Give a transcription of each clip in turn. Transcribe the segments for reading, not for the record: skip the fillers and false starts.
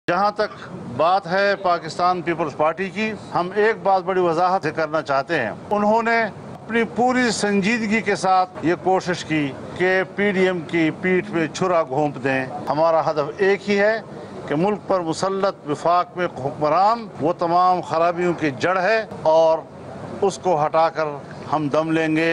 जहाँ तक बात है पाकिस्तान पीपल्स पार्टी की, हम एक बात बड़ी वजाहत से करना चाहते हैं। उन्होंने अपनी पूरी संजीदगी के साथ ये कोशिश की कि पीडीएम की पीठ पे छुरा घोंप दें। हमारा हदफ एक ही है कि मुल्क पर मुसल्लत विफाक में हुक्मरान वो तमाम खराबियों की जड़ है और उसको हटाकर हम दम लेंगे।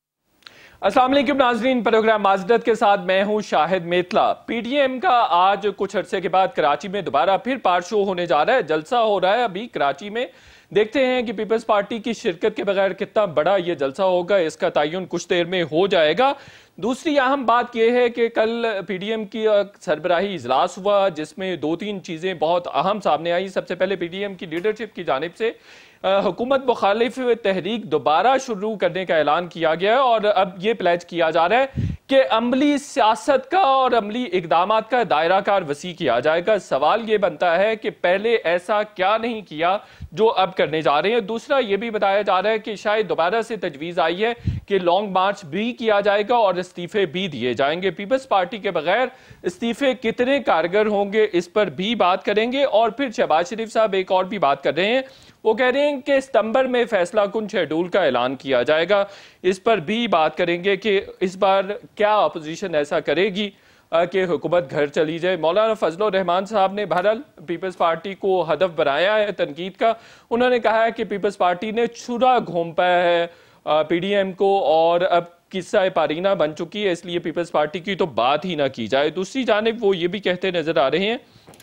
अस्सलाम वालेकुम नाज़रीन, प्रोग्राम माज़रत के साथ मैं हूं शाहिद मेतला। पीडीएम का आज कुछ अरसे के बाद कराची में दोबारा फिर पार्ट शो होने जा रहा है, जलसा हो रहा है अभी कराची में। देखते हैं कि पीपल्स पार्टी की शिरकत के बगैर कितना बड़ा ये जलसा होगा, इसका तयन कुछ देर में हो जाएगा। दूसरी अहम बात यह है कि कल पीडीएम की सरबराही इजलास हुआ जिसमें दो तीन चीज़ें बहुत अहम सामने आई। सबसे पहले पीडीएम की लीडरशिप की जानिब से हुकूमत मुखालिफ तहरीक दोबारा शुरू करने का ऐलान किया गया है और अब ये प्लेज किया जा रहा है कि अमली सियासत का और अमली इकदामात का दायरा कार वसी किया जाएगा। सवाल ये बनता है कि पहले ऐसा क्या नहीं किया जो अब करने जा रहे हैं। दूसरा ये भी बताया जा रहा है कि शायद दोबारा से तजवीज़ आई है कि लॉन्ग मार्च भी किया जाएगा और इस्तीफे भी दिए जाएंगे। पीपल्स पार्टी के बगैर इस्तीफे कितने कारगर होंगे इस पर भी बात करेंगे। और फिर शहबाज शरीफ साहब एक और भी बात कर रहे हैं, वो कह रहे हैं कि सितंबर में फैसला कुन शेड्यूल का ऐलान किया जाएगा। इस पर भी बात करेंगे कि इस बार क्या अपोजिशन ऐसा करेगी कि हुकूमत घर चली जाए। मौलाना फजल रहमान साहब ने बहरहाल पीपल्स पार्टी को हदफ बनाया है तनकीद का। उन्होंने कहा है कि पीपल्स पार्टी ने छुरा घोंपा है पीडीएम को और अब किस्सा पारीना बन चुकी है, इसलिए पीपल्स पार्टी की तो बात ही ना की जाए। दूसरी जानिब वो ये भी कहते नजर आ रहे हैं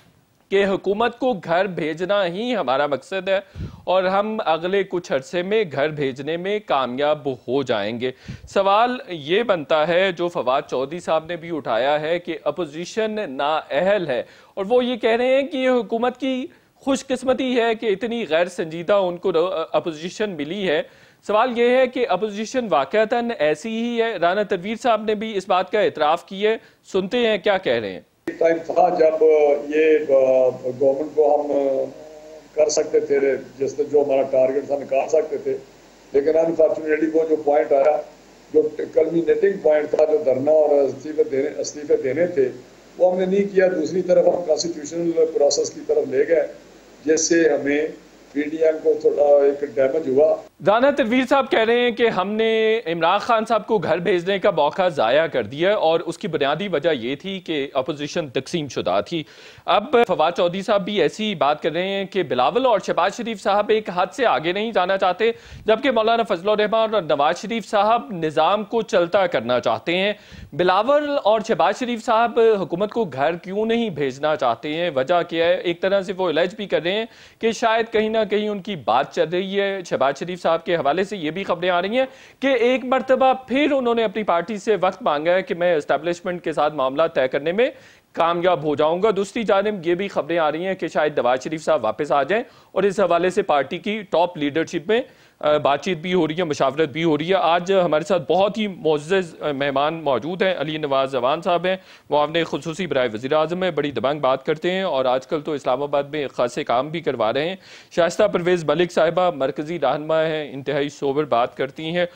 कि हुकूमत को घर भेजना ही हमारा मकसद है और हम अगले कुछ अरसे में घर भेजने में कामयाब हो जाएंगे। सवाल ये बनता है जो फवाद चौधरी साहब ने भी उठाया है कि अपोजिशन नाअहल है और वो ये कह रहे हैं कि हुकूमत की खुशकिस्मती है कि इतनी गैर संजीदा उनको अपोजिशन मिली है। सवाल यह है कि अपोजिशन वाकईतन ऐसी ही है। राना तनवीर साहब ने भी इस बात का एतराफ़ किया है, सुनते हैं क्या कह रहे हैं। टाइम था जब ये गवर्नमेंट को हम कर सकते थे, जिससे जो हमारा टारगेट था निकाल सकते थे, लेकिन अनफॉर्चुनेटली वो जो पॉइंट आया, जो कल्मिनेटिंग पॉइंट था, जो धरना और इस्तीफे देने थे, वो हमने नहीं किया। दूसरी तरफ हम कॉन्स्टिट्यूशनल प्रोसेस की तरफ ले गए जिससे हमें पीडीएम को थोड़ा एक डैमेज हुआ। राना तनवीर साहब कह रहे हैं कि हमने इमरान खान साहब को घर भेजने का मौका ज़ाया कर दिया और उसकी बुनियादी वजह यह थी कि अपोजिशन तकसीम शुदा थी। अब फवाद चौधरी साहब भी ऐसी बात कर रहे हैं कि बिलावल और शहबाज शरीफ साहब एक हद से आगे नहीं जाना चाहते, जबकि मौलाना फजल रहमान और नवाज शरीफ साहब निज़ाम को चलता करना चाहते हैं। बिलावल और शहबाज शरीफ साहब हुकूमत को घर क्यों नहीं भेजना चाहते हैं, वजह क्या है? एक तरह से वो इलाज भी कर रहे हैं कि शायद कहीं ना कहीं उनकी बात चल रही है। शहबाज शरीफ साहब के हवाले से ये भी खबरें आ रही हैं कि एक मरतबा फिर उन्होंने अपनी पार्टी से वक्त मांगा है कि मैं एस्टेब्लिशमेंट के साथ मामला तय करने में कामयाब हो जाऊंगा। दूसरी जानिब ये भी खबरें आ रही हैं कि शायद नवाज शरीफ साहब वापस आ जाएं और इस हवाले से पार्टी की टॉप लीडरशिप में बातचीत भी हो रही है, मशावरत भी हो रही है। आज हमारे साथ बहुत ही मोअज़्ज़ज़ मेहमान मौजूद हैं। अली नवाज जवान साहब हैं, मुआविन खुसूसी बराए वज़ीर आज़म है, बड़ी दबंग बात करते हैं और आजकल तो इस्लामाबाद में खासे काम भी करवा रहे हैं। शाइस्ता परवेज़ मलिक साहिबा मरकज़ी रहनुमा हैं, इंतहाई सोबर बात करती हैं।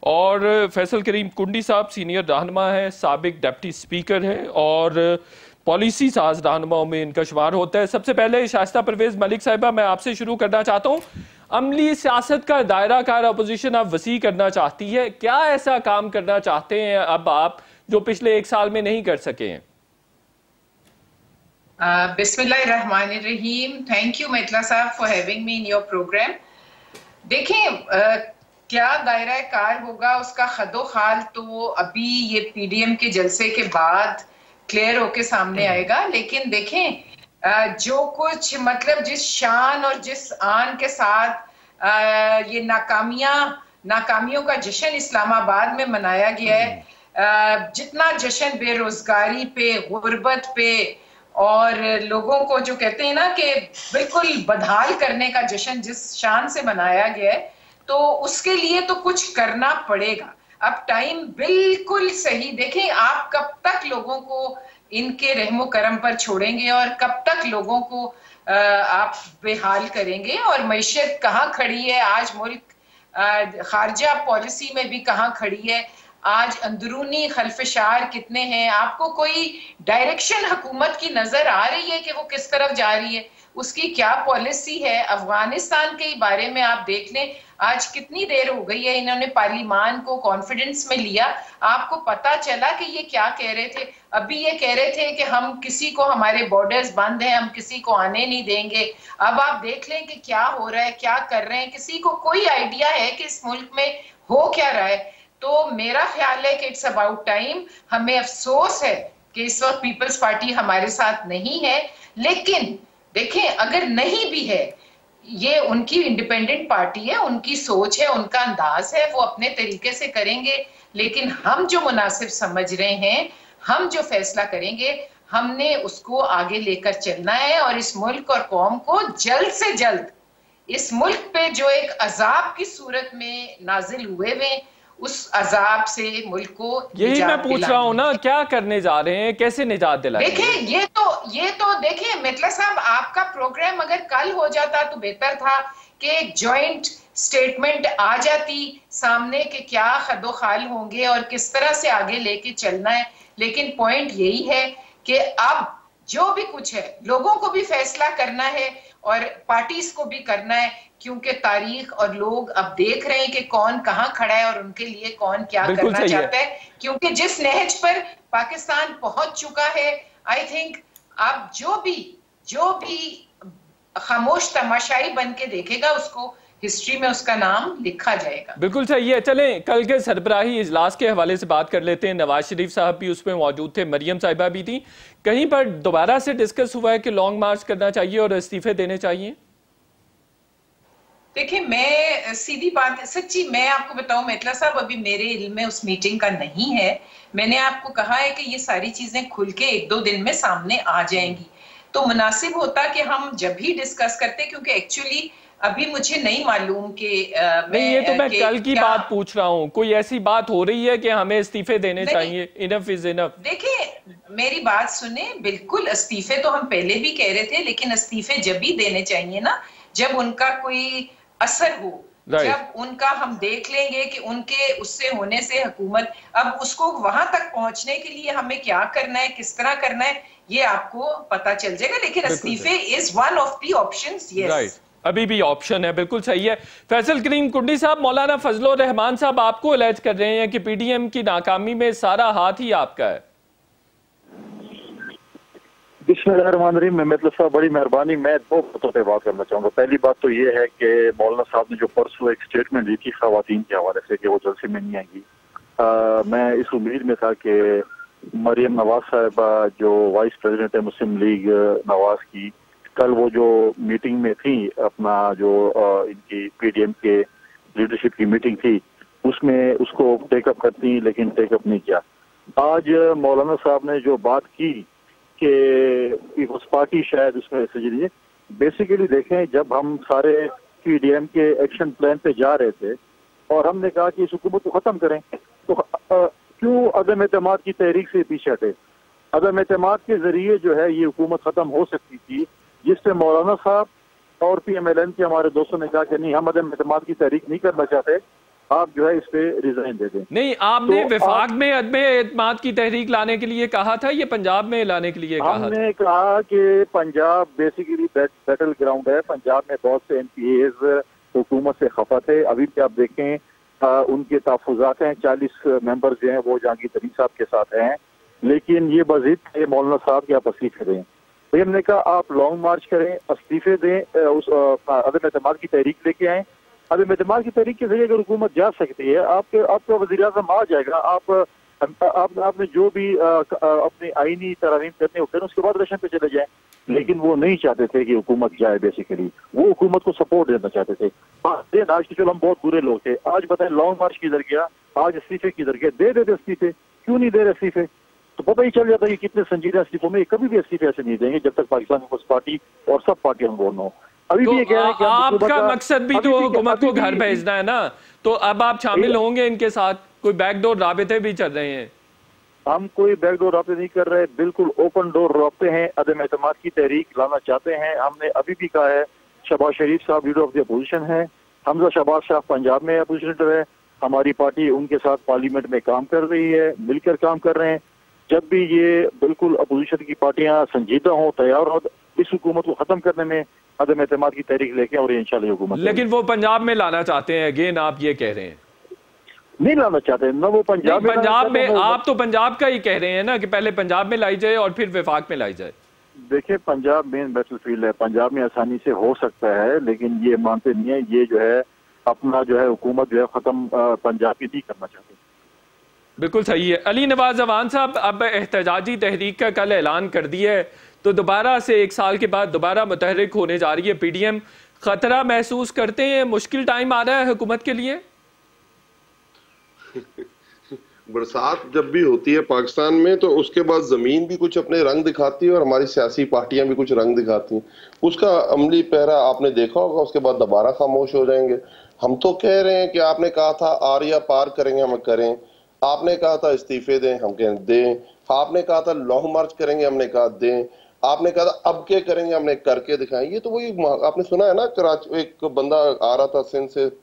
और फैसल करीम कुंडी साहब सीनियर रहनुमा है, साबिक डिप्टी स्पीकर है और पॉलिसी साज रहनुमाओं में इनका शुमार होता है। सबसे पहले शाइस्ता परवेज़ मलिक साहिबा, मैं आपसे शुरू करना चाहता हूँ। अमली सियासत का दायरा कार अपोजिशन अब वसी करना चाहती है, क्या ऐसा काम करना चाहते हैं अब आप जो पिछले एक साल में नहीं कर सके हैं? बिस्मिल्लाहिर्रहमानिर्रहीम। थैंक यू मेतला साहब for having me in your programme. देखें, क्या दायरा कार होगा उसका खदो खाल तो अभी ये पीडीएम के जलसे के बाद क्लियर होके सामने आएगा। लेकिन देखें, जो कुछ मतलब जिस शान और जिस आन के साथ ये नाकामियों का जश्न इस्लामाबाद में मनाया गया है, जितना जश्न बेरोजगारी पे, गुर्बत पे और लोगों को जो कहते हैं ना कि बिल्कुल बदहाल करने का जश्न जिस शान से मनाया गया है, तो उसके लिए तो कुछ करना पड़ेगा। अब टाइम बिल्कुल सही। देखें, आप कब तक लोगों को इनके रहमो करम पर छोड़ेंगे और कब तक लोगों को आप बेहाल करेंगे? और मैशत कहाँ खड़ी है आज, मुल्क खारजा पॉलिसी में भी कहाँ खड़ी है। आज अंदरूनी खलफशार कितने हैं, आपको कोई डायरेक्शन हुकूमत की नजर आ रही है कि वो किस तरफ जा रही है, उसकी क्या पॉलिसी है? अफगानिस्तान के बारे में आप देख लें, आज कितनी देर हो गई है इन्होंने पार्लिमान को कॉन्फिडेंस में लिया, आपको पता चला कि ये क्या कह रहे थे? अभी ये कह रहे थे कि हम किसी को, हमारे बॉर्डर्स बंद हैं, हम किसी को आने नहीं देंगे। अब आप देख लें कि क्या हो रहा है, क्या कर रहे हैं, किसी को कोई आइडिया है कि इस मुल्क में हो क्या रहा है? तो मेरा ख्याल है कि इट्स अबाउट टाइम। हमें अफसोस है कि इस वक्त पीपल्स पार्टी हमारे साथ नहीं है, लेकिन देखें अगर नहीं भी है, ये उनकी इंडिपेंडेंट पार्टी है, उनकी सोच है, उनका अंदाज है, वो अपने तरीके से करेंगे। लेकिन हम जो मुनासिब समझ रहे हैं, हम जो फैसला करेंगे, हमने उसको आगे लेकर चलना है और इस मुल्क और कौम को जल्द से जल्द इस मुल्क पे जो एक अजाब की सूरत में नाजिल हुए हुए, उस अजाब से मुल्क को यही मैं पूछ रहा हूँ ना, क्या करने जा रहे हैं, कैसे निजात दिलाएंगे? देखिए ये तो देखिए मितला साहब, आपका प्रोग्राम अगर कल हो जाता तो बेहतर था कि एक जॉइंट स्टेटमेंट आ जाती सामने कि क्या खदोखाल होंगे और किस तरह से आगे लेके चलना है। लेकिन पॉइंट यही है कि अब जो भी कुछ है लोगों को भी फैसला करना है और पार्टीज को भी करना है, क्योंकि तारीख और लोग अब देख रहे हैं कि कौन कहां खड़ा है और उनके लिए कौन क्या करना चाहता है। क्योंकि जिस नहज पर पाकिस्तान पहुंच चुका है, आई थिंक अब जो भी खामोश तमाशाई बन के देखेगा, उसको हिस्ट्री में उसका नाम लिखा जाएगा। बिल्कुल सही है। चलें कल के सरबराही इजलास के हवाले से बात कर लेते हैं। नवाज शरीफ साहब भी उसमें मौजूद थे, मरियम साहिबा भी थी। कहीं पर दोबारा से डिस्कस हुआ है कि लॉन्ग मार्च करना चाहिए और इस्तीफे देने चाहिए? देखिए मैं सीधी बात, सच्ची मैं आपको बताऊं मितला साहब, अभी मेरे इल्म में उस मीटिंग का नहीं है। मैंने आपको कहा है कि ये सारी चीजें खुल के 1-2 दिन में सामने आ जाएंगी, तो मुनासिब होता कि हम जब भी डिस्कस करते, क्योंकि एक्चुअली अभी मुझे नहीं मालूम कि नहीं, ये तो मैं कल की बात पूछ रहा हूँ। कोई ऐसी बात हो रही है कि हमें इस्तीफे देने चाहिए? Enough is enough. देखिए मेरी बात सुने, बिल्कुल इस्तीफे तो हम पहले भी कह रहे थे, लेकिन इस्तीफे जब भी देने चाहिए ना जब उनका कोई असर हो, जब उनका हम देख लेंगे कि उनके उससे होने से हुकूमत, अब उसको वहां तक पहुंचने के लिए हमें क्या करना है, किस तरह करना है, ये आपको पता चल जाएगा। लेकिन इस्तीफे is one of the options. Yes, अभी भी ऑप्शन है। बिल्कुल सही है। फैसल करीम कुंडी साहब, मौलाना फजलुर रहमान साहब आपको अलर्ट कर रहे हैं कि पीडीएम की नाकामी में सारा हाथ ही आपका है। बिस्मिल्लाहिर्रहमानिर्रहीम। मतलब साहब बड़ी मेहरबानी, मैं 2 बातों पे बात करना चाहूंगा। पहली बात तो ये है कि मौलाना साहब ने जो परसों एक स्टेटमेंट दी थी खवातीन के हवाले से कि वो जलसे में नहीं आएंगी, मैं इस उम्मीद में था कि मरियम नवाज साहिबा जो वाइस प्रेसिडेंट है मुस्लिम लीग नवाज की, कल वो जो मीटिंग में थी, अपना जो इनकी पीडीएम के लीडरशिप की मीटिंग थी, उसमें उसको टेकअप करती, लेकिन टेकअप नहीं किया। आज मौलाना साहब ने जो बात की कि पीपल्स पार्टी शायद उसमें मैसेज, बेसिकली देखें, जब हम सारे पीडीएम के एक्शन प्लान पे जा रहे थे और हमने कहा कि इस हुकूमत को खत्म करें, तो क्यों अदम एतमाद की तहरीक से पीछे हटे? अदम एतमाद के जरिए जो है ये हुकूमत खत्म हो सकती थी, जिससे मौलाना साहब और पीएमएलएन के हमारे दोस्तों ने कहा कि नहीं, हम अदम एतमाद की तहरीक नहीं करना चाहते, आप जो है इस पे रिजाइन दे दें। नहीं, आपने विफाक में अदम एतमाद की तहरीक लाने के लिए कहा था, ये पंजाब में लाने के लिए कहा? हमने कहा कि पंजाब बेसिकली बैटल ग्राउंड है। पंजाब में बहुत से एमपीएज हुकूमत से खफा थे। अभी भी आप देखें उनके तहफुजात हैं, 40 मेंबर जो हैं वो जहांगीर तरीन साहब के साथ हैं, लेकिन ये बज़िद मौलाना साहब के आप इस्तीफे दें। तो हमने कहा आप लॉन्ग मार्च करें, इस्तीफे दें, उस अदम एतमाद की तहरीक लेके आए। अदम एतमाद की तहरीक के जरिए अगर हुकूमत जा सकती है, आपका वज़ीर आज़म आ जाएगा। आपने जो भी अपनी आईनी तरामीम करने होते हैं उसके बाद इलेक्शन पे चले जाएं, लेकिन वो नहीं चाहते थे कि हुकूमत जाए। बेसिकली वो हुकूमत को सपोर्ट देना चाहते थे। आज तो चलो हम बहुत बुरे लोग थे, आज बताएं लॉन्ग मार्च किधर गया, आज इस्तीफे किधर गए? दे देते इस्तीफे, क्यों नहीं दे रहे इस्तीफे? तो पता ही चल जाता है कि कितने संजीदा इस्तीफों में। कभी भी इस्तीफे ऐसे नहीं देंगे जब तक पाकिस्तान पीपल्स पार्टी और सब पार्टी हम बोल हो। अभी भी ये कह रहे हैं कि आपका मकसद भी तो हुकूमत को घर भेजना है ना, तो अब आप शामिल होंगे इनके साथ? कोई बैकडोर राबिते भी चल रहे हैं? हम कोई बैकडोर राब्ते नहीं कर रहे, बिल्कुल ओपन डोर राब्ते हैं। अदम एतमाद की तहरीक लाना चाहते हैं। हमने अभी भी कहा है शहबाज शरीफ साहब लीडर ऑफ द अपोजिशन है, हमजा शहबाज साहब पंजाब में अपोजिशन लीडर है, हमारी पार्टी उनके साथ पार्लियामेंट में काम कर रही है, मिलकर काम कर रहे हैं। जब भी ये बिल्कुल अपोजिशन की पार्टियां संजीदा हों, तैयार हो, इस हुकूमत को खत्म करने में अदम एतमाद की तहरीक लेके और इंशाल्लाह हुकूमत। लेकिन वो पंजाब में लाना चाहते हैं, अगेन आप ये कह रहे हैं? नहीं लाना चाहते ना वो पंजाब में आप तो पंजाब का ही कह रहे हैं ना कि पहले पंजाब में लाई जाए और फिर वफाक में लाई जाए। देखिए, पंजाब मेन बैटलफील्ड है, पंजाब में आसानी से हो सकता है, लेकिन ये मानते नहीं है। ये जो है अपना जो है हुकूमत जो है खत्म पंजाब की नहीं करना चाहते। बिल्कुल सही है। अली नवाज अवान साहब, अब एहतजाजी तहरीक का कल ऐलान कर दिया है, तो दोबारा से 1 साल के बाद दोबारा मुतहरिक होने जा रही है पीडीएम। खतरा महसूस करते हैं? मुश्किल टाइम आ रहा है हुकूमत के लिए? बरसात जब भी होती है पाकिस्तान में तो उसके बाद जमीन भी कुछ अपने रंग दिखाती है और हमारी सियासी पार्टियां भी कुछ रंग दिखाती हैं। उसका अमली पहरा आपने देखा होगा, उसके बाद दोबारा खामोश हो जाएंगे। हम तो कह रहे हैं कि आपने कहा था आरिया पार करेंगे, हम करें। आपने कहा था इस्तीफे दें, हम कहें दें। आपने कहा था लॉन्ग मार्च करेंगे, हमने कहा दें। आपने कहा था अब क्या करेंगे, हमने करके दिखाएं। ये तो वही आपने सुना है ना, कराची एक बंदा आ रहा था सिंध से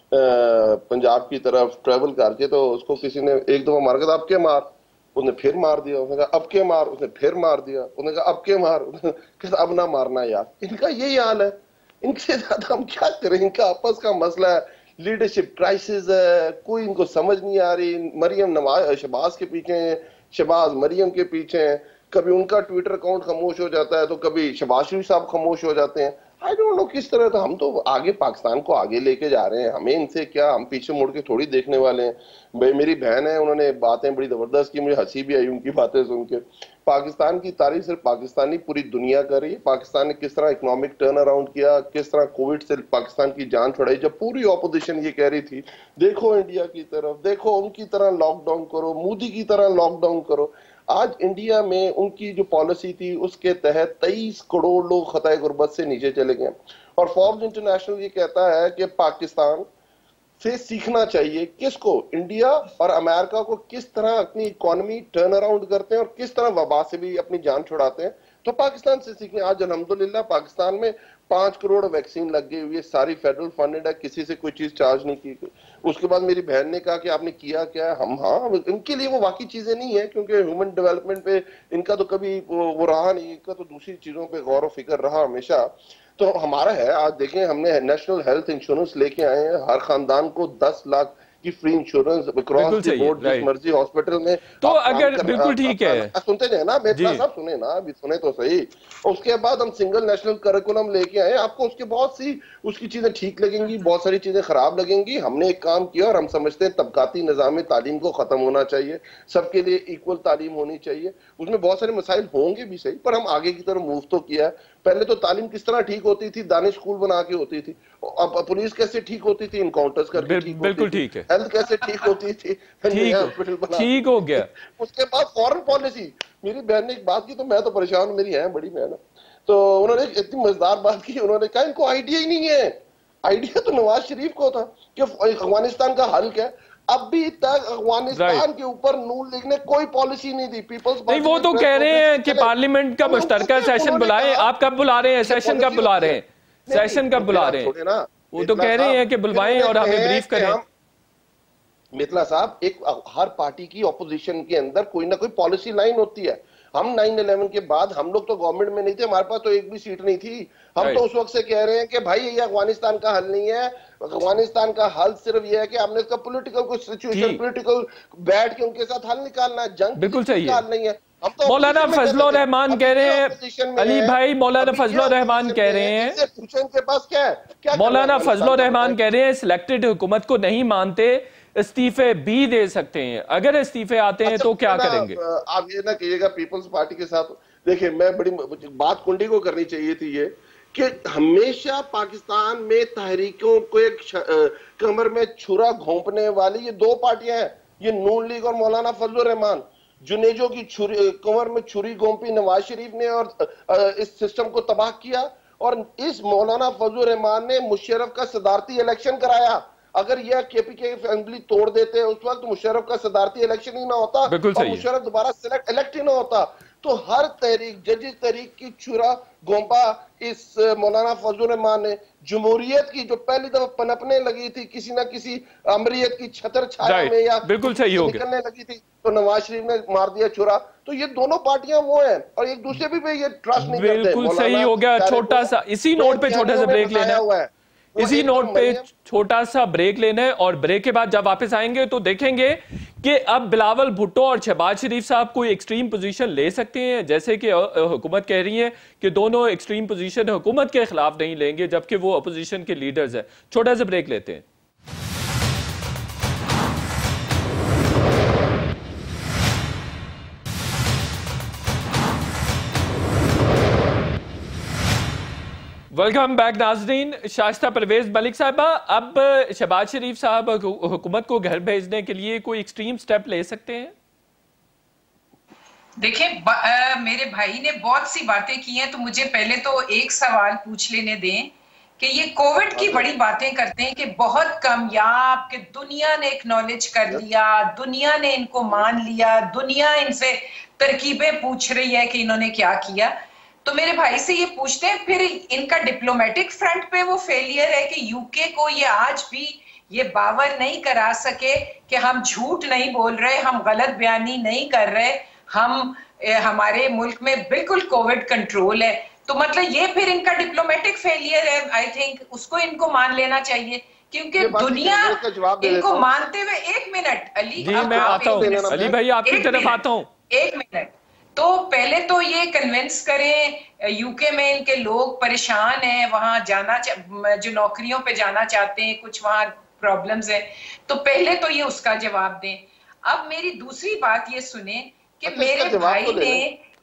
पंजाब की तरफ ट्रेवल करके, तो उसको किसी ने एक दफा मार के अब के मार, उसने फिर मार दिया। उसने कहा अब के मार, उसने फिर मार दिया। उसने कहा अब के मार, कहता अब ना मारना यार। इनका यही हाल है, इनसे ज्यादा हम क्या करें। इनका आपस का मसला है, लीडरशिप क्राइसिस है, कोई इनको समझ नहीं आ रही। मरियम नवाज शहबाज के पीछे हैं, शहबाज मरियम के पीछे हैं। कभी उनका ट्विटर अकाउंट खामोश हो जाता है तो कभी शहबाज शरीफ साहब खामोश हो जाते हैं। आई डोंट नो किस तरह। तो हम तो आगे पाकिस्तान को आगे लेके जा रहे हैं, हमें इनसे क्या, हम पीछे मुड़ के थोड़ी देखने वाले हैं। मेरी बहन है, उन्होंने बातें बड़ी जबरदस्त की, मुझे हंसी भी आई उनकी बातें सुन के। पाकिस्तान की तारीफ सिर्फ पाकिस्तानी पूरी दुनिया कर रही है। पाकिस्तान ने किस तरह इकोनॉमिक टर्न अराउंड किया, किस तरह कोविड से पाकिस्तान की जान छुड़ाई। जब पूरी ऑपोजिशन ये कह रही थी देखो इंडिया की तरफ, देखो उनकी तरह लॉकडाउन करो, मोदी की तरह लॉकडाउन करो। आज इंडिया में उनकी जो पॉलिसी थी उसके तहत 23 करोड़ लोग खताए गुर्बत से नीचे चले गए। और फोर्ब्स इंटरनेशनल ये कहता है कि पाकिस्तान से सीखना चाहिए किसको, इंडिया और अमेरिका को, किस तरह अपनी इकोनॉमी टर्न अराउंड करते हैं और किस तरह वबा से भी अपनी जान छुड़ाते हैं। तो पाकिस्तान से सीखें। आज अल्हम्दुलिल्लाह पाकिस्तान में 5 करोड़ वैक्सीन लग गई हुई है, सारी फेडरल फंडेड है, किसी से कोई चीज चार्ज नहीं की गई। उसके बाद मेरी बहन ने कहा कि आपने किया क्या है। हम हाँ, इनके लिए वो वाकई चीजें नहीं है, क्योंकि ह्यूमन डेवलपमेंट पे इनका तो कभी वो रहा नहीं, इनका तो दूसरी चीजों पे गौर व फिक्र रहा हमेशा। तो हमारा है, आज देखें हमने नेशनल हेल्थ इंश्योरेंस लेके आए हैं, हर खानदान को 10 लाख की free insurance cross the board, जिस मर्जी हॉस्पिटल में। तो अगर बिल्कुल ठीक है, सुनते जाए ना मेहता साहब, सुने ना, अभी सुने तो सही। उसके बाद हम सिंगल नेशनल करिकुलम लेके आए, आपको उसके बहुत सी उसकी चीजें ठीक लगेंगी, बहुत सारी चीजें खराब लगेंगी। हमने एक काम किया और हम समझते हैं तबकाती निजाम तालीम को खत्म होना चाहिए, सबके लिए इक्वल तालीम होनी चाहिए। उसमें बहुत सारे मसाइल होंगे भी सही, पर हम आगे की तरफ मूव तो किया है। पहले तो तालीम किस तरह ठीक होती थी, दानिश स्कूल बना के होती थी। अब पुलिस कैसे ठीक होती थी, इनकाउंटर्स करके ठीक बिल्कुल ठीक है। हेल्थ कैसे ठीक होती थी, ठीक हो गया। उसके बाद फॉरेन पॉलिसी, मेरी बहन ने एक बात की तो मैं तो परेशान हूं, मेरी है बड़ी बहन, तो उन्होंने इतनी मजेदार बात की। उन्होंने कहा इनको आइडिया ही नहीं है। आइडिया तो नवाज शरीफ को था कि अफगानिस्तान का हल क्या है। अभी तक अफगानिस्तान के ऊपर नून लीग ने कोई पॉलिसी नहीं दी। पीपल्स नहीं, वो तो कह रहे हैं कि पार्लियामेंट का मुश्तरका सेशन बुलाएं। आप कब बुला रहे हैं? सेशन कब बुला रहे हैं? सेशन कब बुला रहे हैं? वो तो कह रहे हैं कि बुलवाएं और हमें ब्रीफ करें। मितला साहब, एक हर पार्टी की ऑपोजिशन के अंदर कोई ना कोई पॉलिसी लाइन होती है। हम 9/11 के बाद हम लोग तो गवर्नमेंट में नहीं थे, हमारे पास तो एक भी सीट नहीं थी। हम तो उस वक्त से कह रहे हैं कि भाई ये अफगानिस्तान का हल नहीं है। अफगानिस्तान का हल सिर्फ ये है कि हमने इसका पॉलिटिकल कुछ सिचुएशन, पॉलिटिकल बैठ के उनके साथ हल निकालना है। जंग बिल्कुल सही है, नहीं है। मौलाना फजलुर रहमान कह रहे हैं, अली भाई मौलाना फजलुर रहमान कह रहे हैं, के पास क्या है, मौलाना फजलुर रहमान कह रहे हैं सिलेक्टेड हुकूमत को नहीं मानते, इस्तीफे भी दे सकते हैं। अगर इस्तीफे आते हैं तो क्या करेंगे? आप ये ना कहिएगा पीपल्स पार्टी के साथ। देखिए, मैं बड़ी बात कुंडी को करनी चाहिए थी ये कि हमेशा पाकिस्तान में तहरीकों को एक कमर में छुरा घोंपने वाली ये 2 पार्टियां हैं, ये नून लीग और मौलाना फजलुर रहमान। जुनेजो की कमर में छुरी घोंपी नवाज शरीफ ने और इस सिस्टम को तबाह किया। और इस मौलाना फजलुर रहमान ने मुशर्रफ का सदारती इलेक्शन कराया। अगर यह केपीके असेंबली तोड़ देते उस वक्त मुशर्रफ का सदारती इलेक्शन ही ना होता और मुशर्रफ दोबारा इलेक्ट ही ना होता। तो हर तहरीक, जजिस तहरीक की चुरा गोंपा इस मौलाना फजल रहमान ने जमहूरियत की जो पहली दफा पनपने लगी थी किसी ना किसी अमरीयत की छतर छाया में या बिल्कुल सही हो गया, निकलने लगी थी, तो नवाज शरीफ ने मार दिया चुरा। तो ये दोनों पार्टियां वो हैं और एक दूसरे पे ये ट्रस्ट नहीं करते। बिल्कुल सही हो गया। छोटा सा इसी नोट पे छोटा सा ब्रेक लेना है, इसी नोट पे छोटा सा ब्रेक लेना है और ब्रेक के बाद जब वापस आएंगे तो देखेंगे कि अब बिलावल भुट्टो और शहबाज शरीफ साहब कोई एक्सट्रीम पोजीशन ले सकते हैं, जैसे कि हुकूमत कह रही है कि दोनों एक्सट्रीम पोजीशन हुकूमत के खिलाफ नहीं लेंगे जबकि वो अपोजिशन के लीडर्स हैं। छोटा सा ब्रेक लेते हैं। वेलकम बैक नाजरीन। शाइस्ता परवेज मलिक साहबा, अब शहबाज शरीफ साहब हुकूमत को घर भेजने के लिए कोई एक्सट्रीम स्टेप ले सकते हैं? देखिए, मेरे भाई ने बहुत सी बातें की हैं, तो मुझे पहले तो एक सवाल पूछ लेने दें कि ये कोविड की बड़ी बातें करते हैं कि बहुत कामयाब, कि दुनिया ने एक्नॉलेज कर लिया, दुनिया ने इनको मान लिया, दुनिया इनसे तरकीबें पूछ रही है कि इन्होंने क्या किया। तो मेरे भाई से ये पूछते हैं, फिर इनका डिप्लोमेटिक फ्रंट पे वो फेलियर है कि यूके को ये आज भी ये बावर नहीं करा सके कि हम झूठ नहीं बोल रहे, हम गलत बयानी नहीं कर रहे, हमारे मुल्क में बिल्कुल कोविड कंट्रोल है। तो मतलब ये फिर इनका डिप्लोमेटिक फेलियर है। आई थिंक उसको इनको मान लेना चाहिए, क्योंकि दुनिया इनको मानते हुए। एक मिनट अली, मैं आता हूँ, अली भाई आपकी तरफ आता हूँ, एक मिनट। तो पहले तो ये कन्विंस करें, यूके में इनके लोग परेशान हैं, वहां जाना, जो नौकरियों पे जाना चाहते हैं, कुछ वहां प्रॉब्लम्स हैं, तो पहले तो ये उसका जवाब दें। अब मेरी दूसरी बात ये सुने कि मेरे भाई ने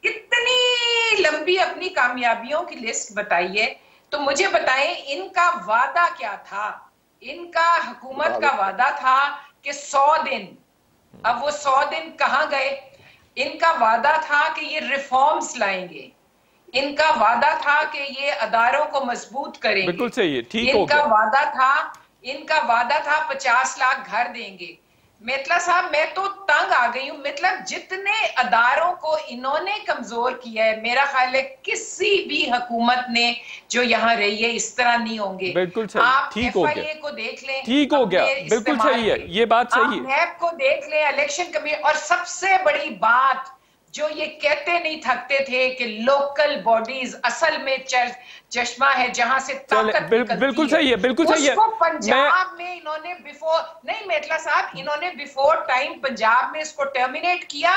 इतनी लंबी अपनी कामयाबियों की लिस्ट बताई है, तो मुझे बताएं इनका वादा क्या था? इनका हुकूमत का वादा था कि 100 दिन, अब वो 100 दिन कहाँ गए? इनका वादा था कि ये रिफॉर्म्स लाएंगे, इनका वादा था कि ये अदारों को मजबूत करेंगे, बिल्कुल सही है, ठीक हो गया। इनका वादा था 50 लाख घर देंगे। मेतला साहब, मैं तो तंग आ गई हूँ। मतलब जितने अदारों को इन्होंने कमजोर किया है, मेरा ख्याल है किसी भी हुकूमत ने जो यहाँ रही है इस तरह नहीं होंगे। बिल्कुल सही, आप ठीक हो FIA को देख लें, ठीक हो गया, बिल्कुल सही है, ये बात सही है। NAB को देख लें, इलेक्शन कमीशन, और सबसे बड़ी बात जो ये कहते नहीं थकते थे कि लोकल बॉडीज असल में चश्मा है जहां से ताकत बिल्कुल सही है, बिल्कुल सही है। पंजाब में इन्होंने मेतला साहब, इन्होंने बिफोर टाइम पंजाब में इसको टर्मिनेट किया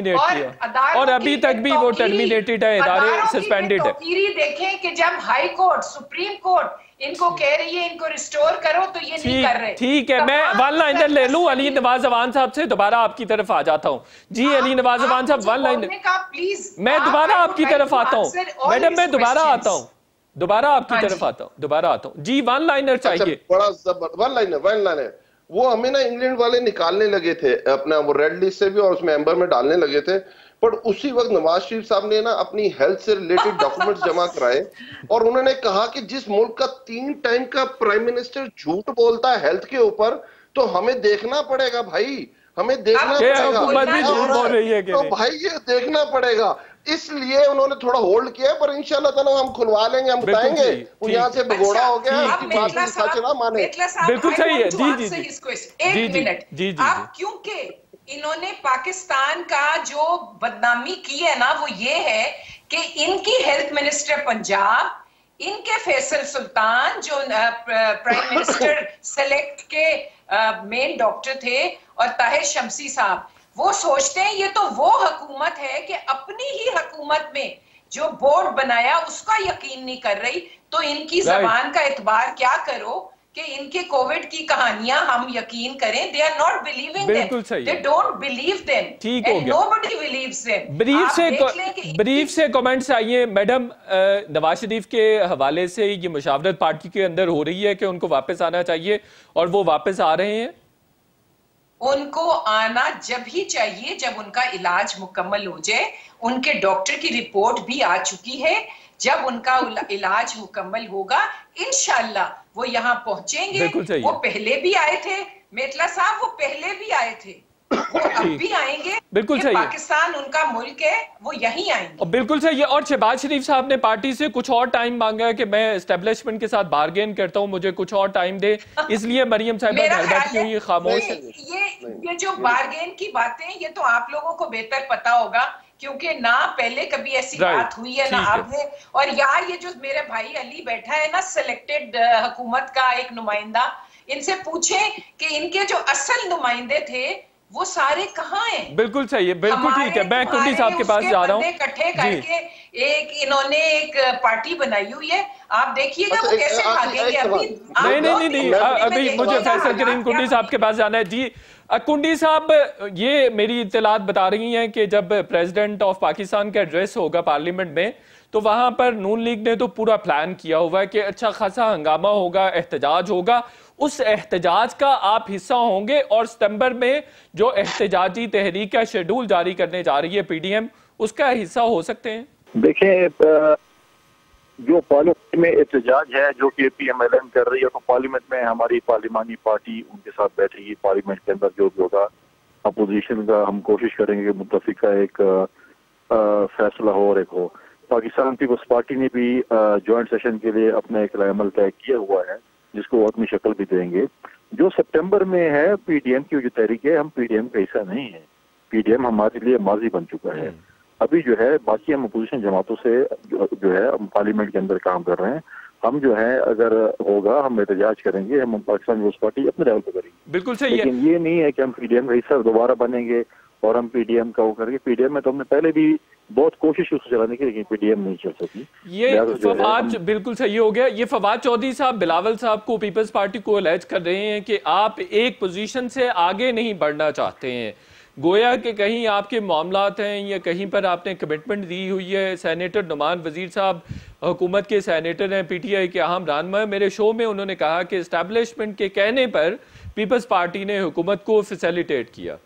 और अभी तक भी वो टर्मिनेटेड है, इदारे सस्पेंडेड है। देखें कि जब हाई कोर्ट, सुप्रीम कोर्ट इनको कह रही है इनको रिस्टोर करो, तो ये नहीं कर रहे। ठीक है, मैं वन लाइनर ले लूं अली नवाज अवान साहब से, दोबारा आपकी तरफ आ जाता हूं। जी अली नवाज अवान साहब, वन लाइनर, प्लीज मैं दोबारा आपकी तरफ आता हूं मैडम, मैं दोबारा आता हूं, दोबारा आपकी तरफ आता हूं, दोबारा आता हूं जी। वन लाइनर चाहिए, बड़ा वन लाइनर वो हमें ना इंग्लैंड वाले निकालने लगे थे अपना, वो रेड लिस्ट से भी और उसमें एम्बर में डालने लगे थे, पर उसी वक्त नवाज शरीफ साहब ने ना अपनी हेल्थ से रिलेटेड डॉक्यूमेंट्स जमा कराए और उन्होंने कहा कि जिस मुल्क का 3 टाइम का प्राइम मिनिस्टर झूठ बोलता है हेल्थ के ऊपर, तो हमें देखना पड़ेगा भाई, हमें देखना पड़ेगा, तो भाई ये देखना पड़ेगा। इसलिए उन्होंने थोड़ा होल्ड किया, पर इंशाल्लाह ताला हम खुलवा लेंगे, हम बताएंगे। वो यहाँ से भगोड़ा हो गया, आपकी बात में सच ना माने। बिल्कुल सही है जी जी एक मिनट जी जी, आप क्योंकि इन्होंने पाकिस्तान का जो बदनामी की है ना, वो ये है कि इनकी हेल्थ मिनिस्टर पंजाब, इनके फैसल सुल्तान जो प्राइम मिनिस्टर सेलेक्ट के मेन डॉक्टर थे, और ताहिर शमसी साहब, वो सोचते हैं ये तो वो हुकूमत है कि अपनी ही हुकूमत में जो बोर्ड बनाया उसका यकीन नहीं कर रही, तो इनकी जबान का एतबार क्या करो कि इनके कोविड की कहानियां हम यकीन करें। They are not believing them, they don't believe them, ठीक हो गया, नोबडी बिलीव्स देम। ब्रीफ से कमेंट्स आइए मैडम। नवाज शरीफ के हवाले से ये मुशावरत पार्टी के अंदर हो रही है कि उनको वापस आना चाहिए, और वो वापस आ रहे हैं। उनको आना जब ही चाहिए जब उनका इलाज मुकम्मल हो जाए। उनके डॉक्टर की रिपोर्ट भी आ चुकी है, जब उनका इलाज मुकम्मल होगा इंशाल्लाह वो यहाँ पहुंचेंगे। वो पहले भी आए थे मेतला साहब, वो पहले भी आए थे, वो अब भी आएंगे। बिल्कुल सही है। पाकिस्तान उनका मुल्क है, वो यहीं आएंगे। बिल्कुल सही है। और शहबाज शरीफ साहब ने पार्टी से कुछ और टाइम मांगा है कि मैं एस्टेब्लिशमेंट के साथ बार्गेन करता हूं, मुझे कुछ और टाइम दे, इसलिए मरियम साहिबा घर बैठी हुई खामोश है। ये जो बार्गेन की बातें, ये तो आप लोगों को बेहतर पता होगा, क्योंकि ना पहले कभी ऐसी बात हुई है ना आपने। और यार ये जो मेरे भाई अली बैठा है ना, सिलेक्टेड हुकूमत का एक नुमाइंदा, इनसे पूछें कि इनके जो असल नुमाइंदे थे वो सारे कहाँ हैं? बिल्कुल सही है, बिल्कुल ठीक है। मैं कुंडी साहब के पास जा रहा हूँ। इकट्ठे करके इन्होंने एक पार्टी बनाई हुई है, आप देखिएगा वो कैसे भागेंगे। नहीं, अभी मुझे फैसल करीम कुंडी साहब के पास जाना है। जी कुंडी साहब, ये मेरी इत्तलात बता रही हैं कि जब प्रेसिडेंट ऑफ पाकिस्तान का एड्रेस होगा पार्लियामेंट में, तो वहां पर नून लीग ने तो पूरा प्लान किया हुआ है कि अच्छा खासा हंगामा होगा, एहतजाज होगा। उस एहतजाज का आप हिस्सा होंगे और सितंबर में जो एहतजाजी तहरीक का शेड्यूल जारी करने जा रही है पीडीएम, उसका हिस्सा हो सकते हैं? देखिए, जो पार्लियामेंट में एहतजाज है जो कि पीएमएलएन कर रही है, तो पार्लियामेंट में हमारी पार्लिमानी पार्टी उनके साथ बैठेगी। पार्लियामेंट के अंदर जो भी होगा अपोजिशन का हम कोशिश करेंगे कि मुत्तफिका एक फैसला हो और एक हो। पाकिस्तान पीपल्स पार्टी ने भी ज्वाइंट सेशन के लिए अपना एक रायमल तय किया हुआ है, जिसको वो अपनी शक्ल भी देंगे। जो सितंबर में है पीडीएम की जो तहरीक है, हम पीडीएम का हिस्सा नहीं है। पीडीएम हमारे लिए माजी बन चुका है। अभी जो है बाकी हम अपोजिशन जमातों से जो है हम पार्लियामेंट के अंदर काम कर रहे हैं। हम जो है अगर होगा हम एहतजाज करेंगे, हम पाकिस्तान पीपल्स पार्टी अपने लेवल पे करेंगे। बिल्कुल सही है। लेकिन ये नहीं है कि हम पीडीएम का हिस्सा दोबारा बनेंगे और हम पीडीएम का वो करेंगे। पीडीएम में तो हमने पहले भी बहुत कोशिश उसको चलाने की, लेकिन पीडीएम नहीं चल सकी। ये फवाद बिल्कुल सही हो गया। ये फवाद चौधरी साहब बिलावल साहब को, पीपल्स पार्टी को अलर्ज कर रहे हैं कि आप एक पोजीशन से आगे नहीं बढ़ना चाहते हैं, गोया कि कहीं आपके मामलात हैं या कहीं पर आपने कमिटमेंट दी हुई है। सेनेटर नुमान वजीर साहब हुकूमत के सेनेटर हैं, पीटीआई के अहम रहनुमा। मेरे शो में उन्होंने कहा कि एस्टैब्लिशमेंट के कहने पर पीपल्स पार्टी ने हुकूमत को फैसिलिटेट किया।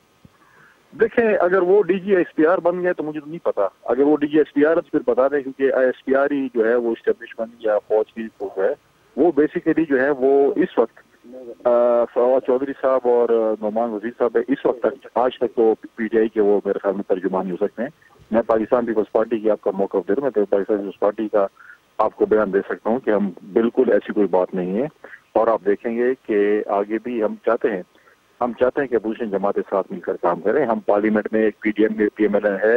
देखें, अगर वो डीजीएसपीआर बन गए तो मुझे तो नहीं पता। अगर वो डीजीएसपीआर फिर बता दें, क्योंकि एसपीआर ही जो है वो एस्टेब्लिशमेंट या फौज की है, वो बेसिकली जो है वो इस वक्त फवाद चौधरी साहब और नुमान वजीर साहब इस वक्त तक, आज तक तो पीटीआई के वो मेरे ख्याल में तर्जुमान हो सकते हैं। मैं पाकिस्तान पीपल्स पार्टी की आपका मौका दे रहा हूँ, मैं तो पाकिस्तान पीपल्स पार्टी का आपको बयान दे सकता हूँ कि हम बिल्कुल ऐसी कोई बात नहीं है। और आप देखेंगे कि आगे भी हम चाहते हैं कि अपोजिशन जमात के साथ मिलकर काम करें। हम पार्लियामेंट में एक पीडीएम में पीएमएल है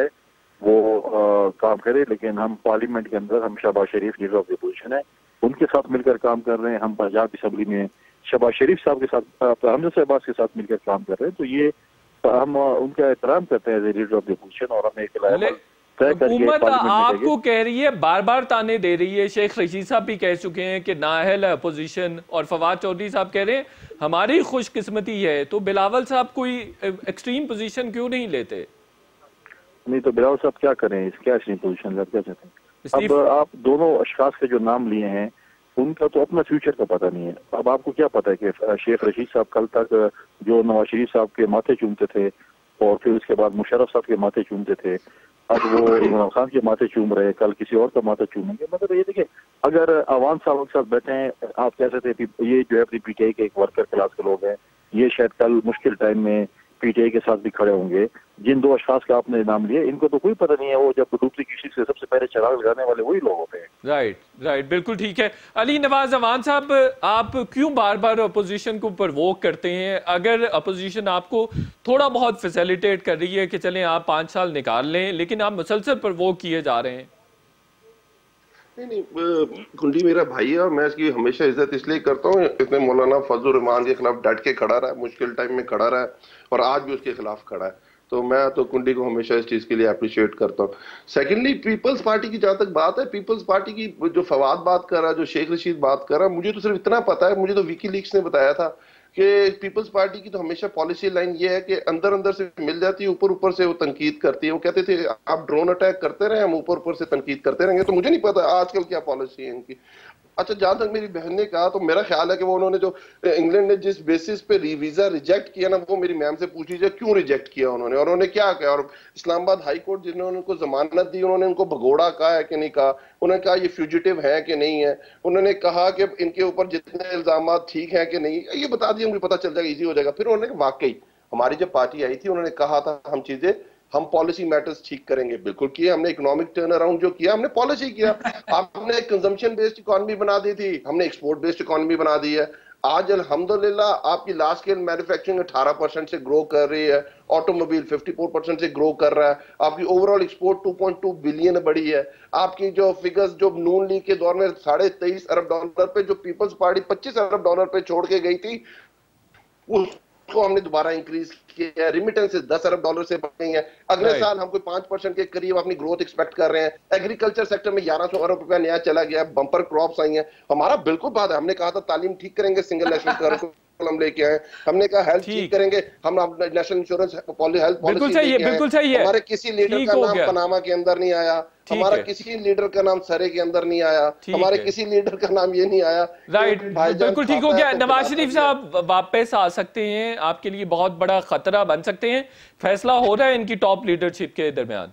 वो काम करे, लेकिन हम पार्लियामेंट के अंदर हम Shahbaz Sharif leader of the opposition है, उनके साथ मिलकर काम कर रहे हैं। हम पंजाब असम्बली में शहबाज शरीफ साहब के साथ, हमजा शहबाज के साथ मिलकर काम कर रहे हैं। तो ये हम उनका एहतराम करते हैं लीडर ऑफ द अपोजिशन। और हमें एक हुकूमत आपको कह रही है, बार बार ताने दे रही है। शेख रशीद साहब भी कह चुके हैं कि नाअहल है अपोजिशन, और फवाद चौधरी साहब कह रहे हैं हमारी खुशकिस्मती है। तो बिलावल साहब कोई एक्सट्रीम पोजीशन क्यों नहीं लेते? नहीं तो बिलावल साहब क्या करें, क्या एक्सट्रीम पोजीशन लेते हैं? अब आप दोनों अशखास के जो नाम लिए हैं उनका तो अपना फ्यूचर का पता नहीं है। अब आपको क्या पता है कि शेख रशीद साहब कल तक जो नवाज शरीफ साहब के माथे चूमते थे और फिर उसके बाद मुशर्रफ साहब के माथे चूमते थे, अब वो इमरान खान के माथे चूम रहे, कल किसी और का माथा चूमेंगे। मतलब ये देखिए, अगर अवान साहब के साथ बैठे हैं, आप कह सकते हैं ये जो है पीटीआई के एक वर्कर क्लास के लोग हैं, ये शायद कल मुश्किल टाइम में पीटीआई के साथ भी खड़े होंगे। जिन दो अशखास का आपने नाम लिए, इनको तो कोई पता नहीं है, वो जब डूबती किसी से सबसे पहले चराग लगाने वाले वही लोग होते हैं। राइट, बिल्कुल ठीक है। अली नवाज अवान साहब, आप क्यों बार बार अपोजिशन को प्रवोक करते हैं? अगर अपोजिशन आपको थोड़ा बहुत फैसिलिटेट कर रही है कि चलें आप 5 साल निकाल लें, लेकिन आप मुसलसल प्रवोक किए जा रहे हैं। नहीं, कुंडी मेरा भाई है और मैं इसकी हमेशा इज्जत इसलिए करता हूँ, इसने मौलाना फजल रहमान के खिलाफ डट के खड़ा रहा है, मुश्किल टाइम में खड़ा रहा है और आज भी उसके खिलाफ खड़ा है। तो मैं तो कुंडी को हमेशा इस चीज के लिए अप्रिशिएट करता हूँ। सेकेंडली, पीपल्स पार्टी की जहां तक बात है, पीपल्स पार्टी की जो फवाद बात कर रहा है, जो शेख रशीद बात कर रहा है, मुझे तो सिर्फ इतना पता है, मुझे तो विकीलीक्स ने बताया था कि पीपल्स पार्टी की तो हमेशा पॉलिसी लाइन ये है कि अंदर अंदर से मिल जाती है, ऊपर ऊपर से वो तनकीद करती है। वो कहते थे आप ड्रोन अटैक करते रहे, हम ऊपर ऊपर से तनकीद करते रहेंगे। तो मुझे नहीं पता आजकल क्या पॉलिसी है इनकी। अच्छा, जहां तक मेरी बहन ने कहा, तो मेरा ख्याल है कि वो उन्होंने जो इंग्लैंड ने जिस बेसिस पे वीजा रिजेक्ट किया ना, वो मेरी मैम से पूछ लीजिए क्यों रिजेक्ट किया उन्होंने और उन्होंने क्या किया। और इस्लामाबाद हाई कोर्ट जिन्होंने उनको जमानत दी, उन्होंने उनको भगोड़ा कहा है कि नहीं कहा, उन्होंने कहा ये फ्यूजिटिव है कि नहीं है, उन्होंने कहा कि इनके ऊपर जितने इल्जाम ठीक है कि नहीं, ये बता दिए, मुझे पता चल जाएगा, इजी हो जाएगा। फिर उन्होंने वाकई हमारी जब पार्टी आई थी उन्होंने कहा था हम पॉलिसी मैटर्स ठीक करेंगे, बिल्कुल किए हमने। इकोनॉमिक टर्न अराउंड जो किया हमने, पॉलिसी किया। आपने कंजम्पशन बेस्ड इकोनॉमी बना दी थी, हमने एक्सपोर्ट बेस्ड इकोनॉमी बना दी है। आज अल्हम्दुलिल्लाह आपकी लार्ज स्केल मैन्युफैक्चरिंग 18% से ग्रो कर रही है, ऑटोमोबाइल 54% से ग्रो कर रहा है, आपकी ओवरऑल एक्सपोर्ट 2.2 बिलियन बढ़ी है। आपकी जो फिगर्स जो नून लीग के दौर में $23.5 अरब पे जो पीपल्स पार्टी $25 अरब पे छोड़ के गई थी, उसको हमने दोबारा इंक्रीज किया है। रिमिटेंसेस $10 अरब से बढ़ गई हैं। अगले साल हम कोई 5% के करीब अपनी ग्रोथ एक्सपेक्ट कर रहे हैं। एग्रीकल्चर सेक्टर में 1100 अरब रुपया नया चला गया, बम्पर क्रॉप्स आई हैं। हमारा बिल्कुल बात है, हमने कहा था तालीम ठीक करेंगे, सिंगल नेशनल करिकुलम हम लेके आए। हमने कहा हेल्थ ठीक करेंगे, हम नेशनल इंश्योरेंस हेल्थ पॉलिसी बिल्कुल सही है। हमारे किसी लीडर का नाम पनामा के अंदर नहीं आया, हमारा किसी लीडर का नाम सरे के अंदर नहीं आया, हमारे किसी लीडर का नाम ये नहीं आया। राइट, बिल्कुल ठीक हो गया। नवाज शरीफ साहब वापस आ सकते हैं, आपके लिए बहुत बड़ा खतरा बन सकते हैं। फैसला हो रहा है इनकी टॉप लीडरशिप के दरमियान।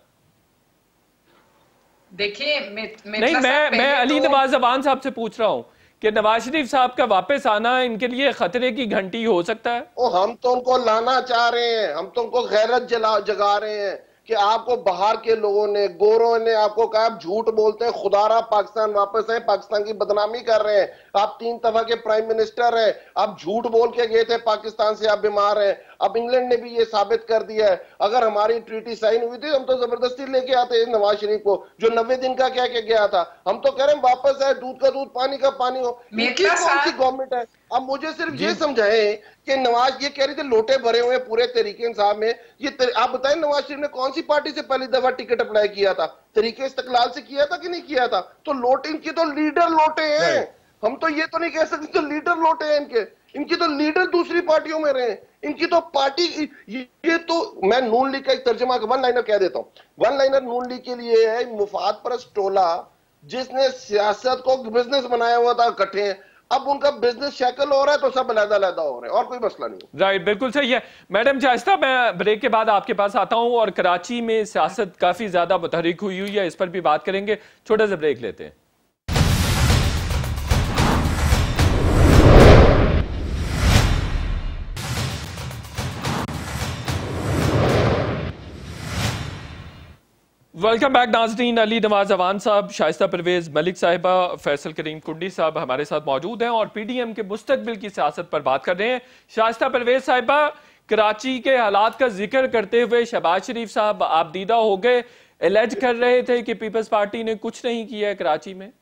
देखिए नहीं, मैं अली नवाज अवान साहब से पूछ रहा हूँ कि नवाज शरीफ साहब का वापस आना इनके लिए खतरे की घंटी हो सकता है। हम तो उनको लाना चाह रहे हैं, हम तो उनको गैरत जगा रहे हैं कि आपको बाहर के लोगों ने, गोरों ने आपको कहा आप झूठ बोलते हैं, खुदारा पाकिस्तान वापस है, पाकिस्तान की बदनामी कर रहे हैं। आप 3 दफा के प्राइम मिनिस्टर हैं, आप झूठ बोल के गए थे पाकिस्तान से, आप बीमार हैं। अब इंग्लैंड ने भी ये साबित कर दिया है। अगर हमारी ट्रीटी साइन हुई थी हम तो जबरदस्ती लेके आते नवाज शरीफ को, जो 90 दिन का कह के गया था। हम तो कह रहे हैं वापस आए, दूध का दूध पानी का पानी हो। कौन सी गवर्नमेंट है? अब मुझे सिर्फ ये समझाएं कि नवाज ये कह रहे थे लोटे भरे हुए पूरे तहरीके इंसाफ में, ये आप बताएं नवाज शरीफ ने कौन सी पार्टी से पहली दफा टिकट अप्लाई किया था? तरीके इस्तकलाल से किया था कि नहीं किया था? तो लोटे, इनके तो लीडर लोटे हैं। हम तो ये तो नहीं कह सकते तो लीडर लोटे हैं इनकी तो लीडर दूसरी पार्टियों में रहे, इनकी तो पार्टी ये तो मैं नून लीग का एक तर्जुमा वन लाइनर कह देता हूं। वन लाइनर नून लीग के लिए है मुफाद परस्त टोला जिसने सियासत को बिजनेस बनाया हुआ था इकट्ठे। अब उनका बिजनेस शैकल हो रहा है तो सब अलग-अलग हो रहे हैं और कोई मसला नहीं। राइट, बिल्कुल सही है। मैडम शाइस्ता, मैं ब्रेक के बाद आपके पास आता हूं और कराची में सियासत काफी ज्यादा मुतहरिक हुई है, इस पर भी बात करेंगे। छोटा सा ब्रेक लेते हैं। वेलकम बैक नाज़रीन। अली नवाज अवान साहब, शाइस्ता परवेज मलिक साहिबा, फैसल करीम कुंडी साहब हमारे साथ मौजूद हैं और पीडीएम के मुस्तकबिल की सियासत पर बात कर रहे हैं। शाइस्ता परवेज साहिबा, कराची के हालात का जिक्र करते हुए शहबाज शरीफ साहब आप दीदा हो गए, एलेज कर रहे थे कि पीपल्स पार्टी ने कुछ नहीं किया है कराची में।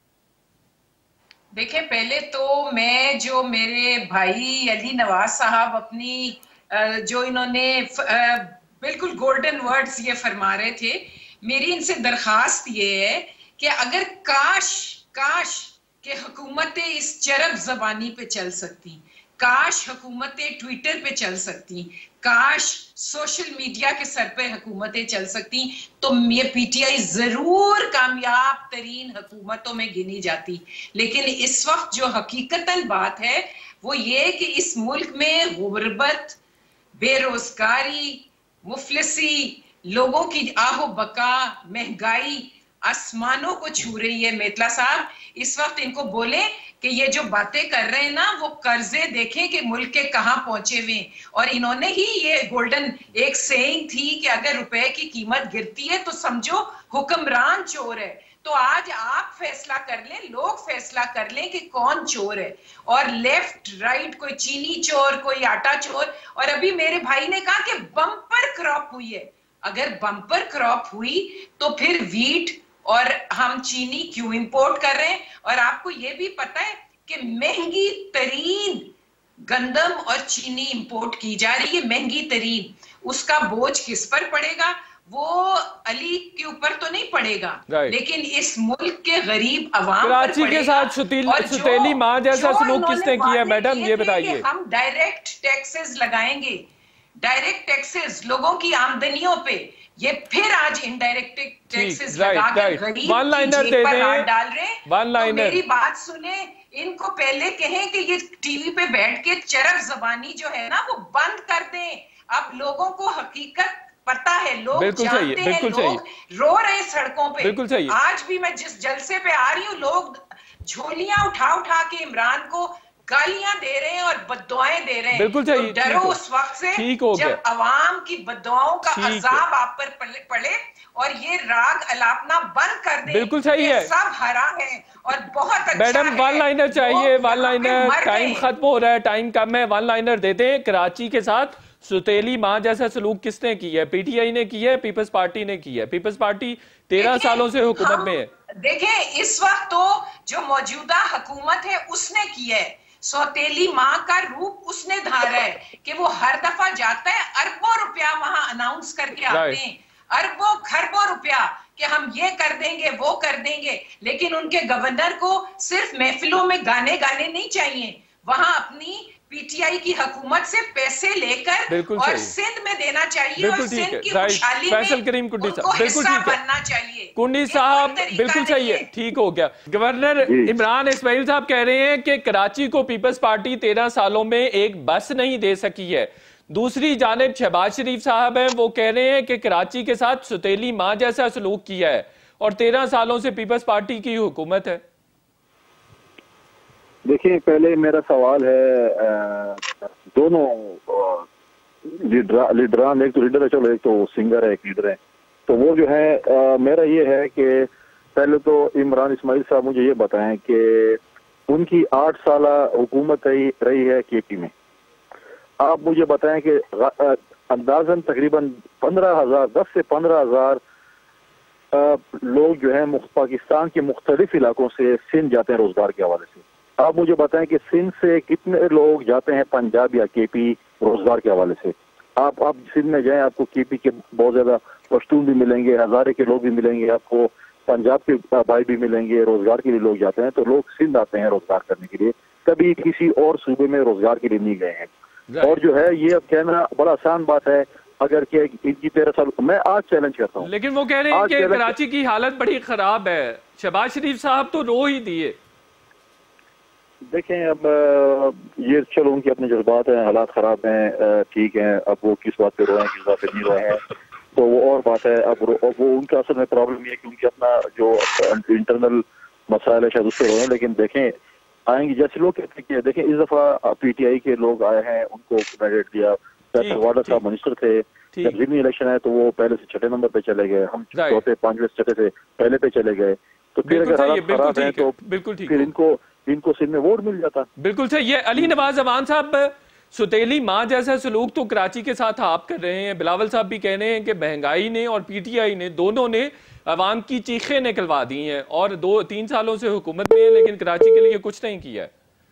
देखिए, पहले तो मैं जो मेरे भाई अली नवाज साहब अपनी जो इन्होंने बिल्कुल गोल्डन वर्ड्स ये फरमा रहे थे, मेरी इनसे दरखास्त ये है कि अगर काश के हुकूमतें इस चरब जबानी पे चल सकती, काश हुकूमतें ट्विटर पे चल सकती, काश सोशल मीडिया के सर पे हुकूमतें चल सकती, तो ये पीटीआई जरूर कामयाब तरीन हुकूमतों में गिनी जाती। लेकिन इस वक्त जो हकीकतन बात है वो ये कि इस मुल्क में गुर्बत, बेरोजगारी, मुफलिसी, लोगों की आहो बका, महंगाई आसमानों को छू रही है। मेतला साहब इस वक्त इनको बोले कि ये जो बातें कर रहे हैं ना, वो कर्जे देखें कि मुल्क के कहां पहुंचे हुए। और इन्होंने ही ये गोल्डन एक सेइंग थी कि अगर रुपए की कीमत गिरती है तो समझो हुक्मरान चोर है। तो आज आप फैसला कर लें, लोग फैसला कर लें कि कौन चोर है। और लेफ्ट राइट, कोई चीनी चोर, कोई आटा चोर। और अभी मेरे भाई ने कहा कि बम्पर क्रॉप हुई है। अगर बम्पर क्रॉप हुई तो फिर वीट और हम चीनी क्यों इंपोर्ट कर रहे हैं? और आपको ये भी पता है कि महंगी तरीन गंदम और चीनी इंपोर्ट की जा रही है, महंगी तरीन। उसका बोझ किस पर पड़ेगा? वो अली के ऊपर तो नहीं पड़ेगा, लेकिन इस मुल्क के गरीब अवाम कराची के साथ सुतेली माँ जैसा सलूक किसने किया मैडम, ये बताइए। हम डायरेक्ट टैक्सेस लगाएंगे, डायरेक्ट टैक्सेस लोगों की आमदनियों पे, ये फिर आज इनडायरेक्ट टैक्सेस लगा के गरीब की जेब पर हाथ डाल रहे हैं। तो मेरी बात सुने, इनको पहले कहें कि ये टीवी पे बैठ के चरब जबानी जो है ना वो बंद कर दें। अब लोगों को हकीकत पता है, लोग जानते हैं, लोग रो रहे हैं सड़कों पे। आज भी मैं जिस जलसे पे आ रही हूँ, लोग झोलियां उठा उठा के इमरान को गालियां दे रहे हैं और बद्दुआएं दे रहे हैं। बिल्कुल चाहिए, तो डरो उस वक्त से जब अवाम की बद्दुआओं का अजाब आप पर पड़े और ये राग अलापना बंद कर दे। बिल्कुल सही है, सब हरा है और बहुत अच्छा मैडम वन लाइनर चाहिए, वन लाइनर, टाइम खत्म हो रहा है, टाइम कम है, वन लाइनर देते हैं। कराची के साथ सुतेली मां जैसा सलूक किसने की है? पीटीआई ने की है, पीपल्स पार्टी ने की है। पीपल्स पार्टी 13 सालों से हुकूमत में है। देखें इस वक्त तो जो मौजूदा हुकूमत है उसने की है, सौतेली माँ का रूप उसने धारा है कि वो हर दफा जाता है, अरबों रुपया वहां अनाउंस करके आते हैं, अरबों खरबों रुपया कि हम ये कर देंगे वो कर देंगे। लेकिन उनके गवर्नर को सिर्फ महफिलों में गाने नहीं चाहिए, वहां अपनी पीटीआई की हुकूमत से पैसे लेकर और सिंध में देना चाहिए और सिंध की खुशहाली में उनको हिस्सा बनना चाहिए। कुंडी साहब बिल्कुल सही है, ठीक हो गया। गवर्नर इमरान इस्माइल साहब कह रहे हैं कि कराची को पीपल्स पार्टी 13 सालों में एक बस नहीं दे सकी है। दूसरी जानिब शहबाज शरीफ साहब हैं, वो कह रहे हैं कि कराची के साथ सुतेली मां जैसा सलूक किया है और 13 सालों से पीपल्स पार्टी की हुकूमत है। देखिए, पहले मेरा सवाल है, दोनों लीडरान, एक तो लीडर है, चलो एक तो सिंगर है, एक लीडर है, तो वो जो है मेरा ये है कि पहले तो इमरान इस्माइल साहब मुझे ये बताएं कि उनकी 8 साल हुकूमत रही है केपी में। आप मुझे बताएं कि अंदाजन तकरीबन 15,000, 10 से 15,000 लोग जो है पाकिस्तान के मुख्तलिफ इलाकों से सिंध जाते हैं रोजगार के हवाले से। आप मुझे बताएं कि सिंध से कितने लोग जाते हैं पंजाब या केपी रोजगार के हवाले से। आप सिंध में जाएं, आपको केपी के बहुत ज्यादा पश्तून भी मिलेंगे, हजारे के लोग भी मिलेंगे, आपको पंजाब के भाई भी मिलेंगे, रोजगार के लिए लोग जाते हैं। तो लोग सिंध आते हैं रोजगार करने के लिए, कभी किसी और सूबे में रोजगार के लिए नहीं गए हैं। और जो है ये अब कहना बड़ा आसान बात है, अगर कि इनकी 13 साल, मैं आज चैलेंज करता हूँ। लेकिन वो कह रहे हैं कि कराची की हालत बड़ी खराब है। शहबाज शरीफ साहब तो रो ही दिए। देखें, अब ये चलो उनके अपने जज्बात हैं, हालात खराब हैं, ठीक हैं, अब वो किस बात पे रोए हैं किस बात पे नहीं रोए हैं तो वो और बात है। अब वो उनका असल में प्रॉब्लम ये है कि उनकी अपना जो इंटरनल मसाइल है शायद उससे रोए, लेकिन देखें आएंगे जैसे लोग कहते हैं। देखें, इस दफा पीटीआई के लोग आए हैं, उनको मैंडेट दिया, वाडा साहब मिनिस्टर थे, जब जिमनी इलेक्शन आए तो वो पहले से 6 नंबर पे चले गए, हम चौथे 5वें 6 से पहले पे चले गए। तो फिर अगर हालात खराब है तो फिर इनको सिंध में वोट मिल जाता। बिल्कुल सही। ये अली नवाज अवान साहब, सुतेली मां जैसा सलूक तो कराची के साथ आप कर रहे हैं। बिलावल साहब भी कह रहे हैं कि महंगाई ने और पीटीआई ने दोनों ने अवाम की चीखें निकलवा दी हैं और 2-3 सालों से हुकूमत में है, लेकिन कराची के लिए कुछ नहीं किया है।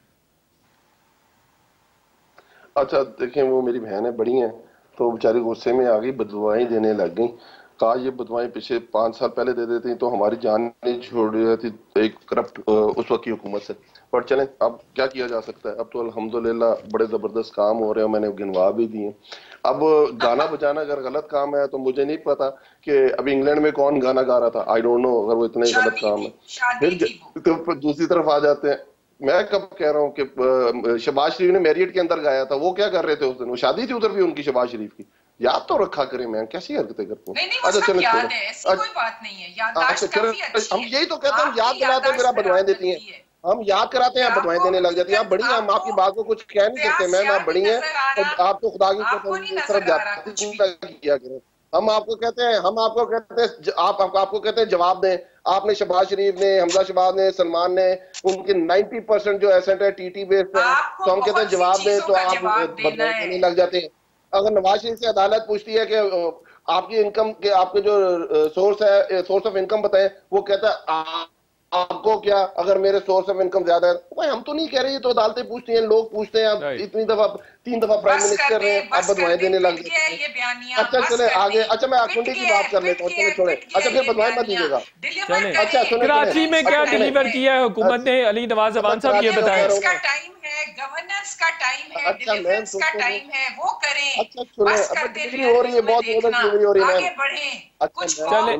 अच्छा देखें, वो मेरी बहन है, बड़ी हैं, तो बेचारी गुस्से में आ गई, बददुआएं देने लग गई। काश ये बददुआएं पिछले 5 साल पहले दे देती तो हमारी जान नहीं छोड़ रही थी एक करप्ट उस वक्त की हुकूमत से। पर चलें, अब क्या किया जा सकता है। अब तो अल्हम्दुलिल्लाह बड़े जबरदस्त काम हो रहे हैं, मैंने गिनवा भी दिए। अब गाना बजाना अगर गलत काम है तो मुझे नहीं पता कि अभी इंग्लैंड में कौन गाना गा रहा था, आई डोंट नो, अगर वो इतने गलत काम है। फिर दूसरी तरफ आ जाते हैं, मैं कब कह रहा हूँ कि शहबाज शरीफ ने मैरियट के अंदर गाया था, वो क्या कर रहे थे उस दिन, वो शादी थी उधर भी उनकी शहबाज शरीफ की, याद तो रखा करें। मैं कैसी हरकतें करता हूँ। अच्छा चलो, याद है, ऐसी कोई बात नहीं है, याददाश्त काफी अच्छी है। हम यही तो कहते हैं, हम याद दिलाते हैं फिर आप बदवाएं देती हैं, हम याद कराते हैं आप बदवाएं देने लग जाती हैं। आप बड़ी हैं, हम आपकी बात को कुछ कह नहीं सकते। मैम आप बड़ी हैं, आप तो खुदा की तरफ जाती किया करें। हम आपको कहते हैं, आपको कहते हैं जवाब दें। आपने शहबाज शरीफ ने, हमजा शहबाज ने, सलमान ने, उनके 90% जो एसेट है टीटी बेस पे, तो हम कहते हैं जवाब दें, तो आप बदवाएं देने लग जाते हैं। अगर नवाज शरीफ से अदालत पूछती है कि आपकी इनकम के, आपके जो सोर्स ऑफ इनकम बताएं, वो कहता है आपको क्या, अगर मेरे सोर्स ऑफ इनकम ज्यादा है। भाई हम तो नहीं कह रहे, तो अदालतें पूछती हैं, लोग पूछते हैं। अब इतनी दफा 3 दफा प्राइम मिनिस्टर हैं, आप बदवाएं देने लग गए। अच्छा चले आगे। अच्छा मैं कुंडी की बात कर लेता हूँ, चले छोड़े। अच्छा फिर बदवाएं मत दीजिएगा। अच्छा कराची में क्या डिलीवर किया है हुकूमत ने? अली नवाज अवान साहब ये बताएं। गवर्नेंस का टाइम है, डिलीवरेंस का टाइम है, वो करें। अच्छा सुनो, डिलीवरी हो रही है, बहुत डिलीवरी हो रही है, आगे बढ़ें, कुछ चले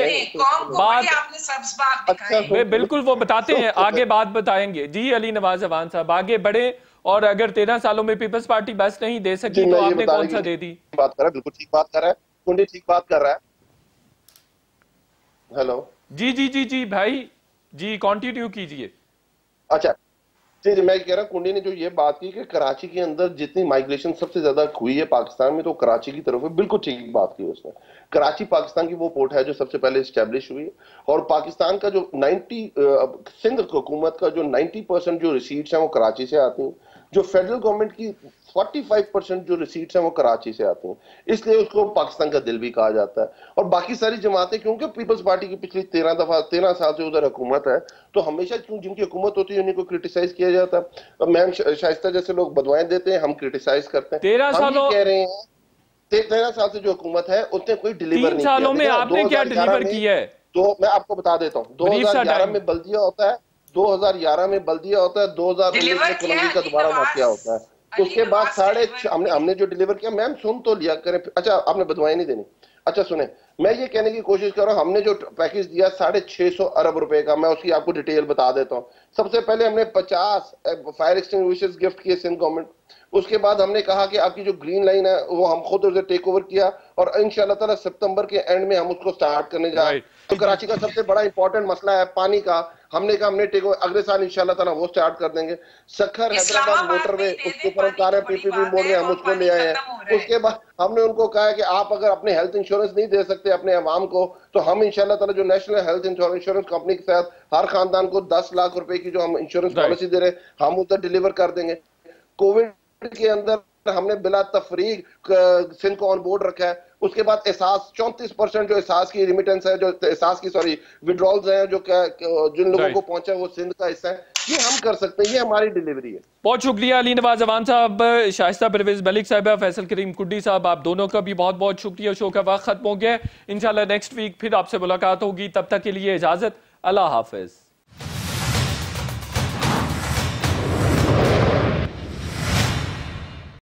आपने बिल्कुल वो बताते हैं, आगे बात बताएंगे। जी अली नवाज अवान साहब आगे बढ़े। और अगर 13 सालों में पीपल्स पार्टी बस नहीं दे सकी तो आपने कौन सा दे दी? बात कर रहा है, बिल्कुल ठीक बात कर रहा है, कुंडी ठीक बात कर रहा है। हेलो, जी जी जी जी भाई जी, कंटिन्यू कीजिए। अच्छा मैं कह रहा हूँ कुंडी ने जो ये बात की कि कराची के अंदर जितनी माइग्रेशन सबसे ज्यादा हुई है पाकिस्तान में, तो कराची की तरफ है, बिल्कुल ठीक बात की उसने। कराची पाकिस्तान की वो पोर्ट है जो सबसे पहले स्टैब्लिश हुई है, और पाकिस्तान का जो 90 सिंध हुकूमत का जो 90% जो रिसीट्स हैं वो कराची से आती हैं, जो फेडरल गवर्नमेंट की 45% जो रिसीट्स हैं वो कराची से आती हैं, इसलिए उसको पाकिस्तान का दिल भी कहा जाता है। और बाकी सारी जमातें, क्योंकि पीपल्स पार्टी की पिछली 13 साल से उधर हुकूमत है, तो हमेशा क्यों जिनकी हुकूमत होती है उन्हीं को क्रिटिसाइज किया जाता है। मैम शाइस्ता जैसे लोग बदवाएं देते हैं, हम क्रिटिसाइज करते हैं। 13 सालों कह रहे हैं 13 साल से जो हुकूमत है उसने कोई डिलीवर नहीं किया। 3 सालों में आपने क्या डिलीवर किया है? तो मैं आपको बता देता हूँ, 2011 में बल्दिया होता है, 2011 में बल्दिया होता है, 2019 में कोलंबी का दोबारा वाकया होता है। उसके बाद हमने जो डिलीवर किया, मैम सुन तो लिया करें। अच्छा, आपने बदवाई नहीं देनी। अच्छा सुने, मैं ये कहने की कोशिश कर रहा हूँ, हमने जो पैकेज दिया 650 अरब रुपए का, मैं उसकी आपको डिटेल बता देता हूँ। सबसे पहले हमने 50 फायर एक्सटिंग्विशर्स गिफ्ट किए सिंध गवर्नमेंट। उसके बाद हमने कहा कि आपकी जो ग्रीन लाइन है वो हम खुद उसे टेक ओवर किया, और इंशाल्लाह ताला सितंबर के एंड में हम उसको स्टार्ट करने जा रहे हैं। तो कराची का सबसे बड़ा इंपॉर्टेंट मसला है पानी का, हमने कहा हमने टेक ओवर अगले साल इंशाल्लाह ताला वो स्टार्ट कर देंगे। सखर हैदराबाद मोटरवे, उसके ऊपर हम कह रहे हैं पीपीपी मोड में हम उसको ले आए हैं। उसके बाद हमने उनको कहा है कि आप अगर अपने हेल्थ इंश्योरेंस नहीं दे सकते अपने अवाम को, तो हम इंशाल्लाह ताला जो नेशनल हेल्थ इंश्योरेंस कंपनी के साथ हर खानदान को 10 लाख रुपए की जो हम इंश्योरेंस पॉलिसी दे रहे हैं, हम उधर डिलीवर कर देंगे। कोविड के अंदर हमने बिला तफरीक सिंध को ऑन बोर्ड रखा है। उसके बाद एहसास 34% जो एहसास की रिमिटेंस है, जो एहसास की विड्रॉल्स हैं, जो जिन लोगों को पहुंचा है वो सिंध का हिस्सा है, ये हम कर सकते हैं, ये हमारी डिलीवरी है। बहुत शुक्रिया अली नवाज अवान साहब, शाइस्ता परवेज मलिक साहब, फैसल करीम कुंडी साहब, आप दोनों का भी बहुत बहुत शुक्रिया। शो का वक्त खत्म हो गया, इंशाल्लाह नेक्स्ट वीक फिर आपसे मुलाकात होगी, तब तक के लिए इजाजत, अल्लाह हाफिज।